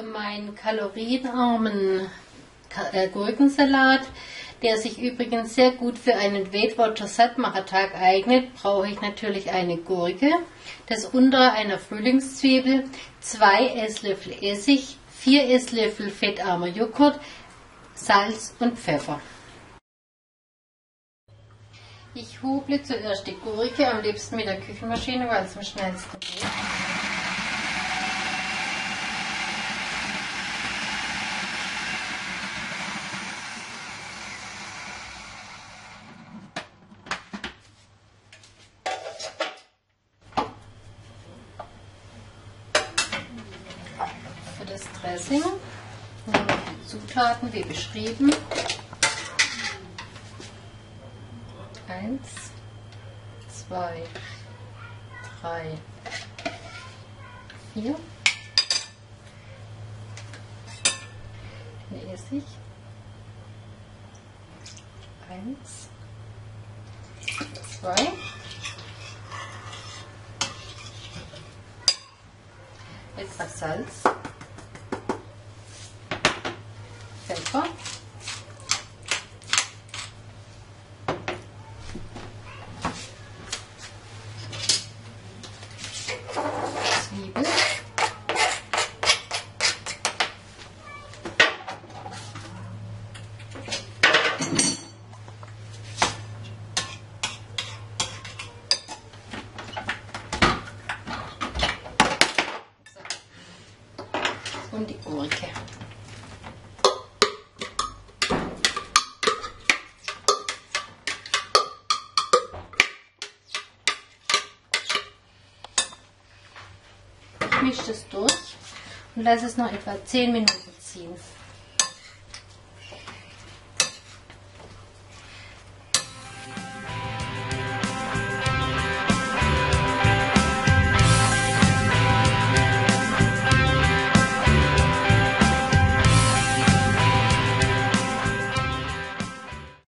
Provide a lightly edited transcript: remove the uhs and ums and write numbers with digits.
für meinen kalorienarmen Gurkensalat, der sich übrigens sehr gut für einen Weight Watchers Sattmachertag eignet, brauche ich natürlich eine Gurke, das untere einer Frühlingszwiebel, 2 Esslöffel Essig, 4 Esslöffel fettarmer Joghurt, Salz und Pfeffer. Ich huble zuerst die Gurke, am liebsten mit der Küchenmaschine, weil es am schnellsten geht. Für das Dressing nehmen wir die Zutaten wie beschrieben. 1, 2, 3, 4. Den Essig. 1, 2. Etwas Salz. Pfeffer. Zwiebel. Und die Gurke. Ich mische das durch und lasse es noch etwa 10 Minuten ziehen.